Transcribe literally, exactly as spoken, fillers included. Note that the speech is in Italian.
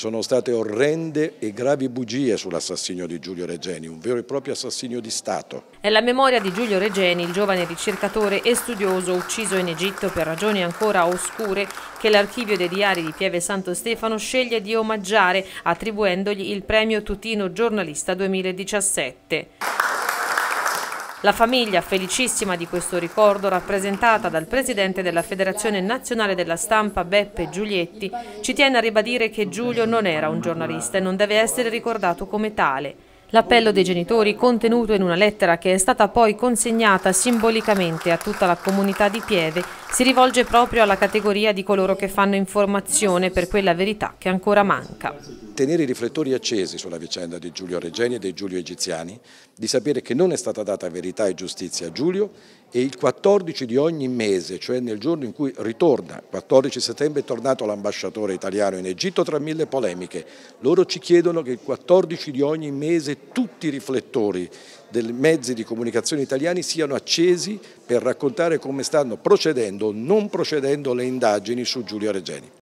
sono state orrende e gravi bugie sull'assassinio di Giulio Regeni, un vero e proprio assassinio di Stato. È la memoria di Giulio Regeni, il giovane ricercatore e studioso ucciso in Egitto per ragioni ancora oscure, che l'Archivio dei Diari di Pieve Santo Stefano sceglie di omaggiare attribuendogli il premio Tutino Giornalista duemiladiciassette. La famiglia, felicissima di questo ricordo, rappresentata dal presidente della Federazione Nazionale della Stampa Beppe Giulietti, ci tiene a ribadire che Giulio non era un giornalista e non deve essere ricordato come tale. L'appello dei genitori, contenuto in una lettera che è stata poi consegnata simbolicamente a tutta la comunità di Pieve, si rivolge proprio alla categoria di coloro che fanno informazione per quella verità che ancora manca. Tenere i riflettori accesi sulla vicenda di Giulio Regeni e dei Giulio egiziani, di sapere che non è stata data verità e giustizia a Giulio e il quattordici di ogni mese, cioè nel giorno in cui ritorna, quattordici settembre è tornato l'ambasciatore italiano in Egitto tra mille polemiche, loro ci chiedono che il quattordici di ogni mese tutti i riflettori dei mezzi di comunicazione italiani siano accesi per raccontare come stanno procedendo o non procedendo le indagini su Giulio Regeni.